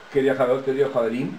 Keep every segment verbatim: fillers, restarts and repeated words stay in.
Queridos Javeot, queridos Javerim,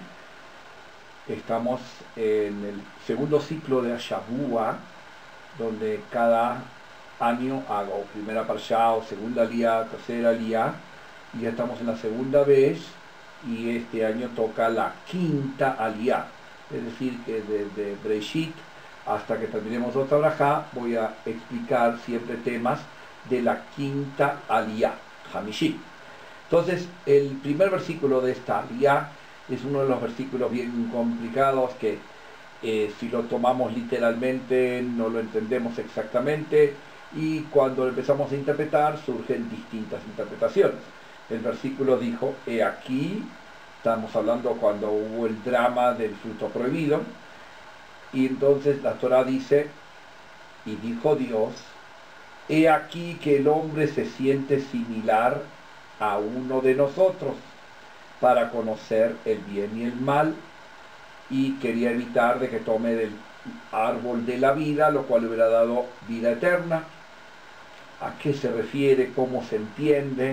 estamos en el segundo ciclo de Shavua, donde cada año hago primera parshá o segunda aliyá, tercera aliyá, y ya estamos en la segunda vez, y este año toca la quinta aliyá, es decir, que desde Breishit hasta que terminemos otra brajá voy a explicar siempre temas de la quinta aliyá, Hamishit. Entonces, el primer versículo de esta aliyá es uno de los versículos bien complicados que eh, si lo tomamos literalmente no lo entendemos exactamente, y cuando lo empezamos a interpretar surgen distintas interpretaciones. El versículo dijo, he aquí, estamos hablando cuando hubo el drama del fruto prohibido, y entonces la Torá dice, y dijo Dios, he aquí que el hombre se siente similar a uno de nosotros para conocer el bien y el mal, y quería evitar de que tome del árbol de la vida, lo cual le hubiera dado vida eterna. ¿A qué se refiere? ¿Cómo se entiende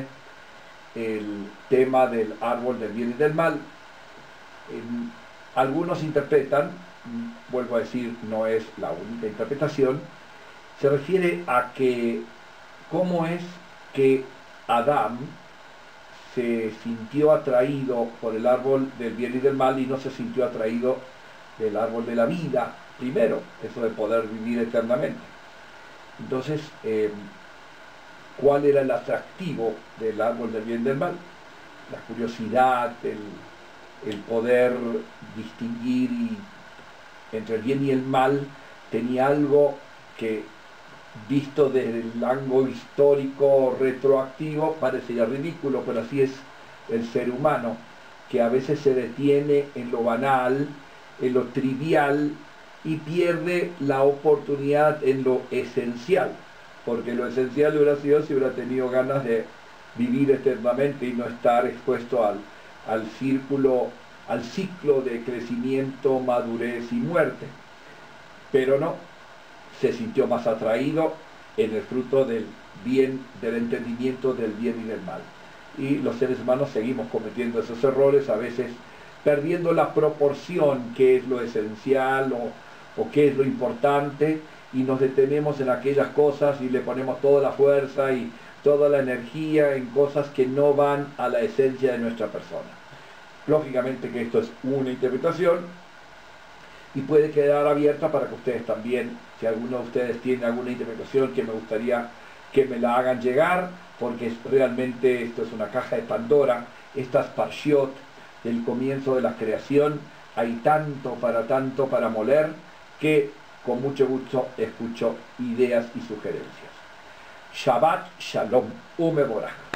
el tema del árbol del bien y del mal? Eh, algunos interpretan, vuelvo a decir, no es la única interpretación, se refiere a que cómo es que Adán se sintió atraído por el árbol del bien y del mal y no se sintió atraído del árbol de la vida primero, eso de poder vivir eternamente. Entonces, eh, ¿cuál era el atractivo del árbol del bien y del mal? La curiosidad, el, el poder distinguir y, entre el bien y el mal, tenía algo que, visto desde el ángulo histórico retroactivo, parecería ridículo, pero así es el ser humano, que a veces se detiene en lo banal, en lo trivial, y pierde la oportunidad en lo esencial, porque lo esencial hubiera sido si hubiera tenido ganas de vivir eternamente y no estar expuesto al, al círculo, al ciclo de crecimiento, madurez y muerte. Pero no, se sintió más atraído en el fruto del bien, del entendimiento del bien y del mal. Y los seres humanos seguimos cometiendo esos errores, a veces perdiendo la proporción, qué es lo esencial o, o qué es lo importante, y nos detenemos en aquellas cosas y le ponemos toda la fuerza y toda la energía en cosas que no van a la esencia de nuestra persona. Lógicamente que esto es una interpretación, y puede quedar abierta para que ustedes también, si alguno de ustedes tiene alguna interpretación que me gustaría que me la hagan llegar, porque es, realmente esto es una caja de Pandora, estas parshiot del comienzo de la creación, hay tanto para tanto para moler, que con mucho gusto escucho ideas y sugerencias. Shabbat Shalom Umeborach.